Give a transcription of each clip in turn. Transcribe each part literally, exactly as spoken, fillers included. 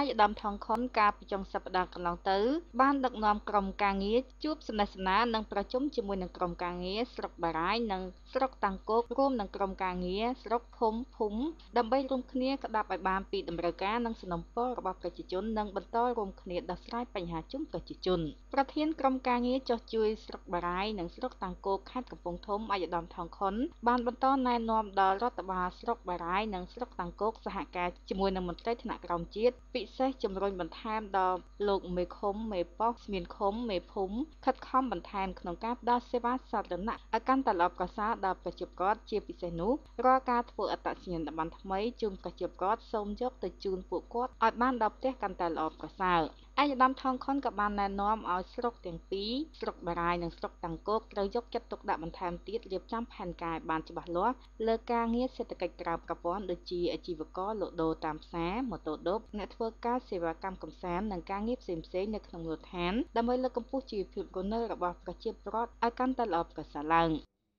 យដាមថងខុនការប្រជុំសប្តាហ៍កន្លងទៅបានដឹកនាំក្រុមការងារជួបសំណេះសំណាលនិងប្រជុំជាមួយនឹងក្រុមការងារស្រុកបារាយនិងស្រុកតាំងគោករួមនឹងក្រុមការងារស្រុកភូមិភូមិដើម្បីរួមគ្នាក្តាប់ឲ្យបានពីតម្រូវការនិងសំណពររបស់ប្រជាជននិងបន្តរួមគ្នាដោះស្រាយបញ្ហាជុំប្រជាជនប្រធានក្រុមការងារចុះជួយស្រុកបារាយនិងស្រុកតាំងគោកខេត្តកំពង់ធំអាយដាមថងខុនបានបន្តណែនាំដល់រដ្ឋបាលស្រុកបារាយនិងស្រុកតាំងគោកសហការជាមួយនឹងមន្ត្រីថ្នាក់ក្រោមជាតិពិសេសជំរុញបន្ថែមដល់លោកមេឃុំមេប៉ោះស្មានឃុំមេភូមិខិតខំបន្ថែមក្នុងការផ្តល់សេវាសាធារណៈឲ្យកាន់តែល្អប្រសើរដល់ប្រជាពលរដ្ឋជាពិសេសនោះរាល់ការធ្វើអត្តសញ្ញាណប័ណ្ណថ្មីជូនប្រជាពលរដ្ឋសូមយកទៅជូនពួកគាត់ឲ្យបានដល់ផ្ទះកាន់តែល្អប្រសើរអាយដាមថងខុនក៏បានណែនាំឲ្យស្រុកទាំងពីរស្រុកបារាយនិងស្រុកតាំងគោកត្រូវយកចិត្តទុកដាក់បន្ថែមទៀតរៀបចំផែនការឲ្យបានច្បាស់លាស់លើការងារសេដ្ឋកិច្ចក្រៅប្រព័ន្ធដូចជាអាជីវករលក់ដូរតាមផ្សារម៉ូតូឌុបអ្នកធ្វើការសេវាកម្មកំសាន្តនិងការងារផ្សេងៗនៅក្នុងមូលដ្ឋានដើម្បីលើកកម្ពស់ជីវភាពរស់នៅរបស់ប្រជាពលរដ្ឋឲ្យកាន់តែល្អប្រសើរឡើង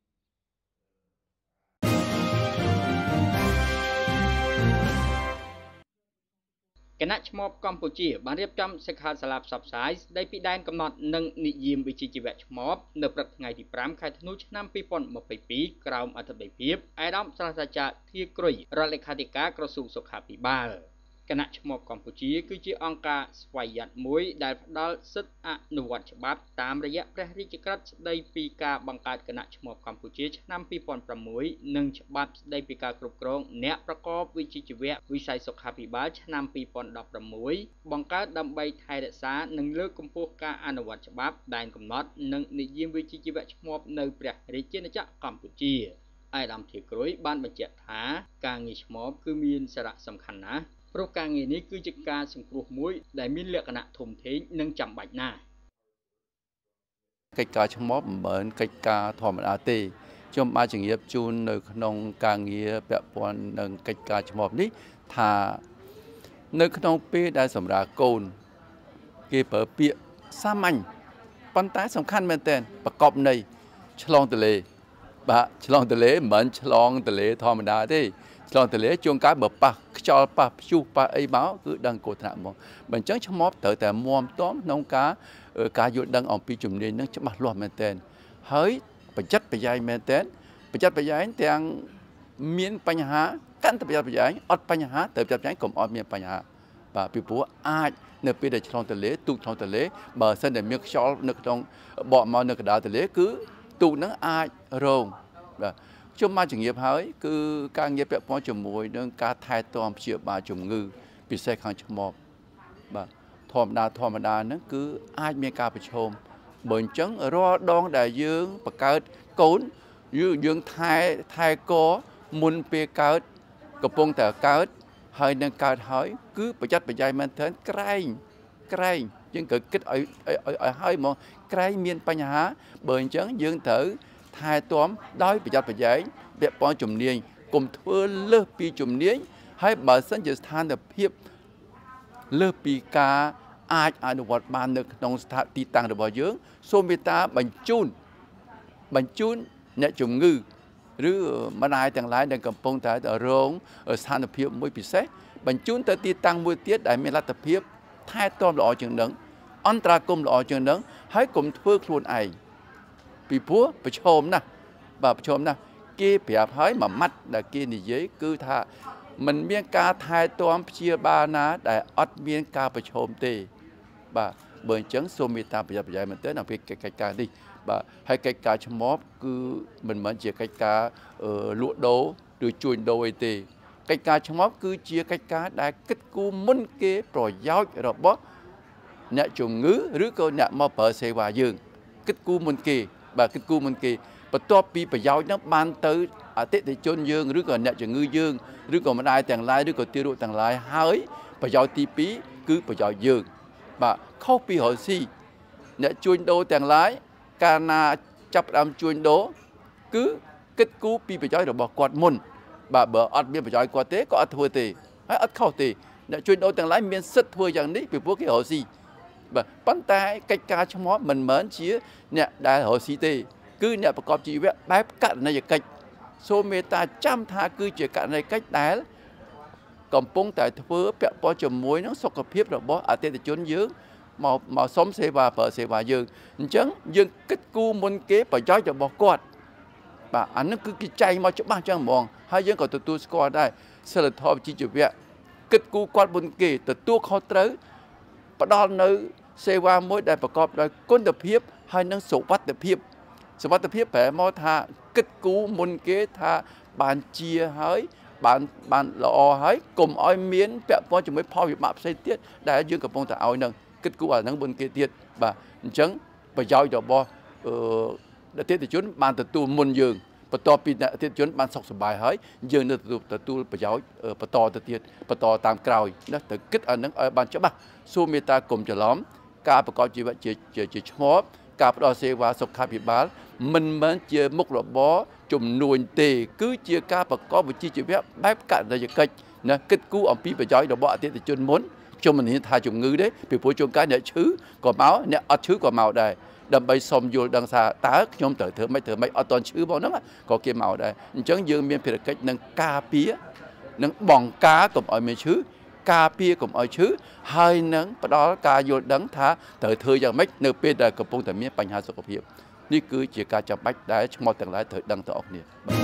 គណៈឈ្មោះកម្ពុជាបានរៀបចំសិក្ខាសាលាផ្សព្វផ្សាយស្ដីពីដែនកំណត់និងនិយមវិជ្ជាជីវៈឈ្មោះនៅព្រឹកថ្ងៃទីប្រាំខែធ្នូឆ្នាំពីរពាន់ម្ភៃពីរក្រោមអធិបតីភាពអាដាមសាស្ត្រាចារ្យធាគ្រុយរដ្ឋលេខាធិការក្រសួងសុខាភិបាលគណៈឈ្មោះកម្ពុជាគឺជាអង្គការស្វ័យយ័តមួយដែលផ្ដល់សិទ្ធិអនុវត្តច្បាប់តាមរយៈព្រះរាជក្រឹត្យស្ដីពីការបង្កើតគណៈឈ្មោះកម្ពុជាឆ្នាំពីរពាន់ប្រាំមួយនិងច្បាប់ស្ដីពីការគ្រប់គ្រងអ្នកប្រកបវិជ្ជាជីវៈវិស័យសុខាភិបាលឆ្នាំពីរពាន់ដប់ប្រាំមួយបង្កើតដើម្បីថែរក្សានិងលើកកម្ពស់ការអនុវត្តច្បាប់ដែនកំណត់និងនិយមវិជ្ជាជីវៈឈ្មោះនៅព្រះរាជាណាចក្រកម្ពុជាអាយដាមធាគ្រុយបានបញ្ជាក់ថាការងារឈ្មោះគឺមានសារៈសំខាន់ណាស់ព្រោះការងារនេះគឺជាការសង្គ្រោះមួយដែលមានលក្ខណៈធំធេងនិងចាំបាច់ណាស់កិច្ចការឈ្មោះមិនមែនកិច្ចការធម្មតាទេខ្ញុំអាចជម្រាបជូននៅក្នុងការងារពាក់ព័ន្ធនឹងកិច្ចការឈ្មោះនេះថានៅក្នុងពេលដែលសម្រាប់កូនគេប្រើពាក្យសាមញ្ញប៉ុន្តែសំខាន់មែនទែនប្រកបនៃឆ្លងទលេបាទឆ្លងទលេមិនមែនឆ្លងទលេធម្មតាទេឆ្លងទលេជួនកាលបើប៉ះខ្យល់ប៉ះព្យុះប៉ះអីមកគឺដឹងគ្រោះថ្នាក់ហ្មងបើអញ្ចឹងឈ្មោះត្រូវតែមាំទាំក្នុងការការយល់ដឹងអំពីជំនាញនឹងច្បាស់លាស់មែនទែនហើយប្រយ័ត្នប្រយែងមែនទែនប្រយ័ត្នប្រយែងទាំងមានបញ្ហាកាន់តែប្រយ័ត្នប្រយែងអត់បញ្ហាត្រូវប្រយ័ត្នប្រយែងកុំអត់មានបញ្ហាបាទពីព្រោះអាចនៅពេលដែលឆ្លងទលេទូកឆ្លងទលេបើសិនតែមានខ្យល់នៅក្នុងបកមកនៅកណ្ដាលទលេគឺទូកនឹងអាចរងបាទខ្ញុំមកជំរាបហើយគឺការងារពាក់ព័ន្ធជាមួយនឹងការថែទាំព្យាបាលជំងឺពិសេសខាងឆ្មបបាទធម្មតាធម្មតាហ្នឹងគឺអាចមានការប្រឈមបើអញ្ចឹងរាល់ដងដែលយើងបង្កើតកូនយើងយើងថែថែកមុនពេលកើតកំពុងតែកើតហើយនឹងកើតហើយគឺប្រយ័ត្នប្រយែងមែនទែនក្រែងក្រែងយើងក៏គិតឲ្យឲ្យឲ្យហ្មងក្រែងមានបញ្ហាបើអញ្ចឹងយើងត្រូវថែទាំដោយប្រយ័ត្នប្រយែងពាក់ព័ន្ធជំនាញកុំធ្វើលើសពីជំនាញហើយបើសិនជាស្ថានភាពលើសពីការអាចអនុវត្តបាននៅក្នុងស្ថានទីតាំងរបស់យើងសូមមេត្តាបញ្ជូនបញ្ជូនអ្នកជំងឺឬម្ដាយទាំងឡាយដែលកំពុងតែរងស្ថានភាពមួយពិសេសបញ្ជូនទៅទីតាំងមួយទៀតដែលមានលទ្ធភាពថែទាំល្អជាងនឹងអន្តរាគមន៍ល្អជាងនឹងហើយកុំធ្វើខ្លួនឯងពីព្រោះប្រឈមណាស់បាទប្រឈមណាស់គេប្រាប់ហើយមួយម៉ាត់ដែលគេនិយាយគឺថាมันមានការថែទាំព្យាបាលណាដែលអត់មានការប្រឈមទេបាទបើអញ្ចឹងសូមមេត្តាប្រយ័ត្នប្រយែងមែនទែនអំពីកិច្ចការនេះបាទហើយកិច្ចការឆ្មបគឺមិនមែនជាកិច្ចការលក់ដូរឬជួញដូរអីទេកិច្ចការឆ្មបគឺជាកិច្ចការដែលគិតគូរមុនគេប្រយោជន៍របស់អ្នកជំងឺឬក៏អ្នកមកប្រើសេវាយើងគិតគូរមុនគេបាទគិតគូរមុនគេបន្ទាប់ពីប្រយោជន៍ហ្នឹងបានទៅអតិថិជនយើងឬក៏អ្នកជំងឺយើងឬក៏ម្ដាយទាំងឡាយឬក៏ទារកទាំងឡាយហើយប្រយោជន៍ទីពីរគឺប្រយោជន៍យើងបាទខុសពីរកស៊ីអ្នកជួញដូរទាំងឡាយកាលណាចាប់ផ្ដើមជួញដូរគឺគិតគូរពីប្រយោជន៍របស់គាត់មុនបាទបើអត់មានប្រយោជន៍គាត់ទេក៏អត់ធ្វើទេហើយអត់ខុសទេអ្នកជួញដូរទាំងឡាយមានសិទ្ធិធ្វើយ៉ាងនេះពីព្រោះគេរកស៊ីបាទប៉ុន្តែកិច្ចការឆ្មបមិនមែនជាអ្នកដែលរកស៊ីទេគឺអ្នកប្រកបជីវៈបែបករណីយកិច្ចសូមមេត្តាចាំថាគឺជាករណីកិច្ចដែលកំពុងតែធ្វើពាក់ព័ន្ធជាមួយនឹងសុខភាពរបស់អតិថិជនយើងមកមកសុំសេវាប្រើសេវាយើងអញ្ចឹងយើងគិតគូរមុនគេប្រយោជន៍របស់គាត់បាទអានេះគឺគេចែងមកច្បាស់ចឹងហ្មងហើយយើងក៏ទទួលស្គាល់ដែរសិលធម៌វិជ្ជាជីវៈគិតគូរគាត់មុនគេទទួលខុសត្រូវផ្ដល់នៅសេវាមួយដែលប្រកបដោយគុណភាពហើយនិងសុវត្ថិភាពសុវត្ថិភាពប្រែមកថាគិតគូរមុនគេថាបានជាហើយបានបានល្អហើយកុំឲ្យមានពាក់ព័ន្ធជាមួយផលវិបាកផ្សេងទៀតដែលយើងកំពុងតែឲ្យនឹងគិតគូរអានឹងមុនគេទៀតបាទអញ្ចឹងប្រយោជន៍របស់អឺអតិថិជនបានទទួលមុនយើងបន្ទាប់ពីអតិថិជនបានសុខសប្បាយហើយយើងនៅទទួលប្រយោជន៍បន្តទៅទៀតបន្តតាមក្រោយណាត្រូវគិតអានឹងឲ្យបានច្បាស់សួរមេត្តាកុំច្រឡំការប្រកបជីវៈជាជាឈ្មោះការផ្ដល់សេវាសុខាភិបាលមិនមែនជាមុខរបរជំនួញទេគឺជាការប្រកបវិជ្ជាជីវៈបែបកតញ្ញកិច្ចណាគិតគូរអំពីប្រយោជន៍របស់អតិថិជនមុនខ្ញុំមិនហ៊ានថាជំងឺទេពីព្រោះជួនកាលអ្នកឈឺក៏មកអ្នកអត់ឈឺក៏មកដែរដើម្បីសុំយល់ដឹងថាតើខ្ញុំត្រូវធ្វើម៉េចធ្វើម៉េចអត់តន់ឈឺបងហ្នឹងក៏គេមកដែរអញ្ចឹងយើងមានភារកិច្ចនឹងការពារនឹងបង្ការកុំឲ្យមានឈឺការពារកុំឲ្យឈឺហើយនឹងផ្ដល់ការយល់ដឹងថាត្រូវធ្វើយ៉ាងម៉េចនៅពេលដែលកំពុងតែមានបញ្ហាសុខភាពនេះគឺជាការចាំបាច់ដែលឈ្មោះទាំងឡាយត្រូវដឹងទៅអស់គ្នា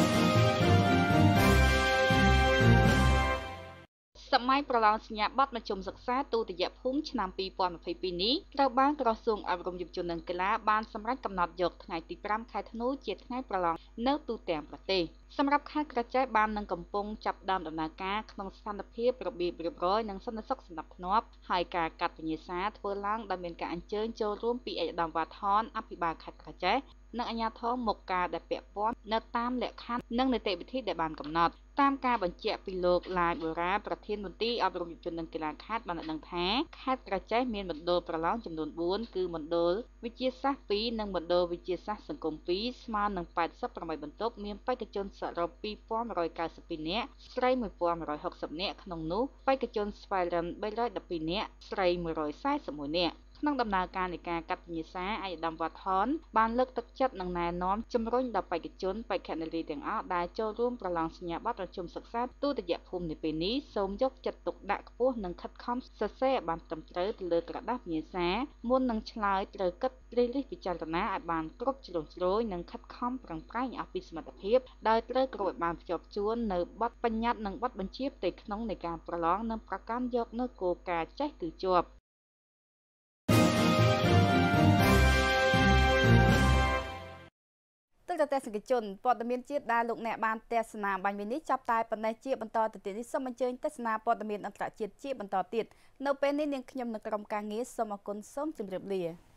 សម័យប្រឡងសញ្ញាបត្រមធ្យមសិក្សាទូតយភូមិឆ្នាំពីរពាន់ម្ភៃពីរនេះត្រូវបានក្រសួងអប់រំយុវជននិងកីឡាបានសម្រេចកំណត់យកថ្ងៃទីប្រាំខែធ្នូជាថ្ងៃប្រឡងនៅទូទាំងប្រទេសសម្រាប់ខេត្តក្រចេះបាននឹងកំពុងចាប់ផ្ដើមដំណើរការក្នុងស្ថានភាពរបៀបរៀបរយនិងសន្តិសុខសណ្ដាប់ធ្នាប់ហើយការកាត់វិញ្ញាសាធ្វើឡើងដោយមានការអញ្ជើញចូលរួមពីឯកឧត្តមវ៉ាថនអភិបាលខេត្តក្រចេះនិងអាជ្ញាធរមុខការដែលពាក់ព័ន្ធនៅតាមលក្ខខណ្ឌនិងនីតិវិធីដែលបានកំណត់តាមការបញ្ជាក់ពីលោកឡាយបូរ៉ាប្រធានមន្ត្រីអប់រំយុវជននិងកីឡាខេត្តបានដឹងថាខេត្តក្រចេះមានមណ្ឌលប្រឡងចំនួនបួនគឺមណ្ឌលវិទ្យាសាស្ត្រពីរនិងមណ្ឌលវិទ្យាសាស្ត្រសង្គមពីរស្មើនឹងប៉ែតសិបប្រាំបន្ទប់មានបេក្ខជនសរុបពីរពាន់មួយរយកៅសិបពីរនាក់ស្រីមួយពាន់មួយរយហកសិបនាក់ក្នុងនោះបេក្ខជនស្វែងរំបីរយដប់ពីរនាក់ស្រីមួយរយសែសិបមួយនាក់ក្នុងដំណើរការនៃការកាត់វិញ្ញាសាឯកឧត្តមវ៉ាថនបានលើកទឹកចិត្តនិងណែនាំជំរុញដល់បេក្ខជនបេក្ខនារីទាំងអស់ដែលចូលរួមប្រឡងសញ្ញាបត្រមធ្យមសិក្សាទូតយភូមិនៅពេលនេះសូមយកចិត្តទុកដាក់ខ្ពស់និងខិតខំសរសេរឲ្យបានត្រឹមត្រូវទៅលើក្រដាសវិញ្ញាសាមុននឹងឆ្លើយត្រូវគិតរិះរិះពិចារណាឲ្យបានគ្រប់ជ្រុងជ្រោយនិងខិតខំប្រឹងប្រែងអស់ពីសមត្ថភាពដោយត្រូវគ្រប់ឲ្យបានភ្ជាប់ជួននៅបទបញ្ញត្តិនិងបទបញ្ជាផ្ទៃក្នុងនៃការប្រឡងនិងប្រកាន់យកនូវគោលការណ៍ចេះគឺជាប់ទស្សនិកជនព័ត៌មានជាតិដែលលោកអ្នកបានទស្សនាបាញ់វិញនេះចាប់តែប៉ុណ្ណេះជាបន្តទៅទៀតនេះសូមអញ្ជើញទស្សនាព័ត៌មានអន្តរជាតិជាបន្តទៀតនៅពេលនេះនាងខ្ញុំនៅក្រុមការងារសូមអរគុណសូមជម្រាបលា